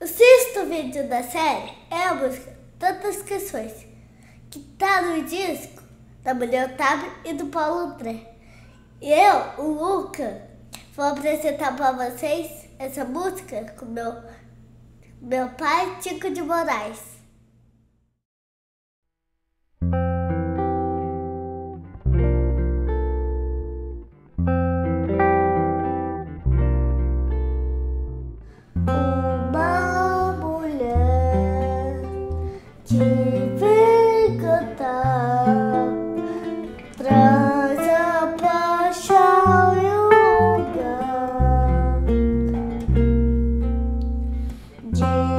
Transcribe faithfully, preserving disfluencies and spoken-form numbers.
sexto vídeo da série é a música Tantas Canções, que tá no disco da Mulher Otávio e do Paulo André. E eu, o Luca, vou apresentar para vocês essa música com meu, meu pai, Tico de Moraes. Uma mulher que vem cantar traz a paixão e o lugar de